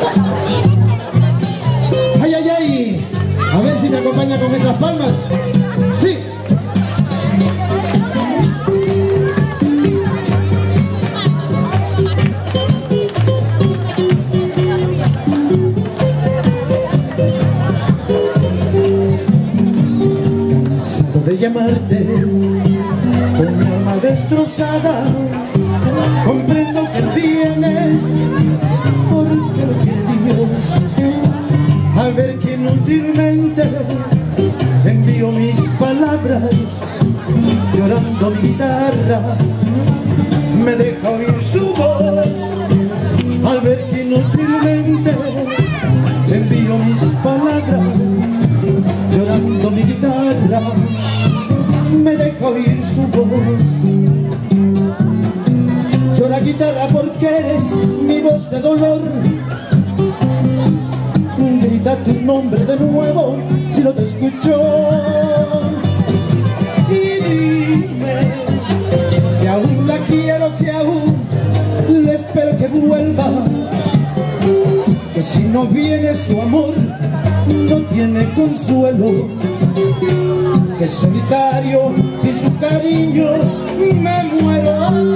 Ay, ay, ay. A ver si me acompaña con esas palmas. Sí. Cansado de llamarte con mi alma destrozada, comprendo que vienes porque lo quiere Dios. Al ver que inútilmente envío mis palabras, llorando mi guitarra me deja oír su voz. Al ver que inútilmente envío mis palabras, llorando mi guitarra me deja oír su voz. Llora guitarra porque eres mi voz de dolor. Grita tu nombre de nuevo si no te escucho. Y dime que aún la quiero, que aún le espero que vuelva, que si no viene su amor no tiene consuelo, que solitario sin su cariño me muero.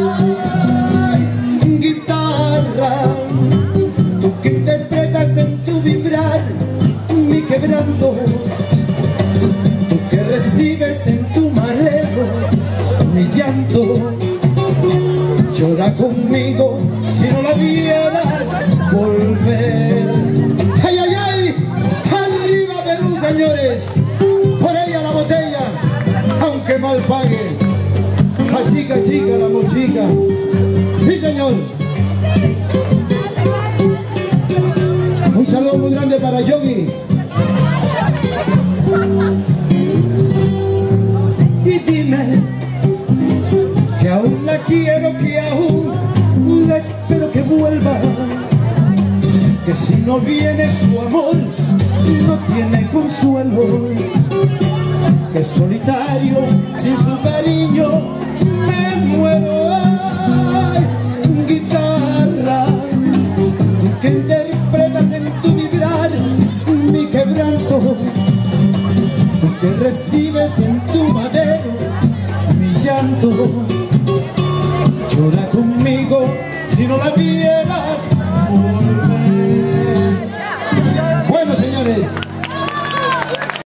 Ay, guitarra, tú que interpretas en tu vibrar mi quebranto, tú que recibes en tu mareo mi llanto, llora conmigo si no la vieras volver. ¡Ay, ay, ay! ¡Arriba Perú, señores! Por ella la botella, aunque mal pague. La chica, chica, la mochica. ¡Sí, señor! Un saludo muy grande para Yogi. Y dime que aún la quiero, que aún la espero que vuelva, que si no viene su amor no tiene consuelo, que solitario sin su cariño me muero. Ay, guitarra, tú que interpretas en tu vibrar mi quebranto, tú que recibes en tu madero mi llanto, llora conmigo si no la vieras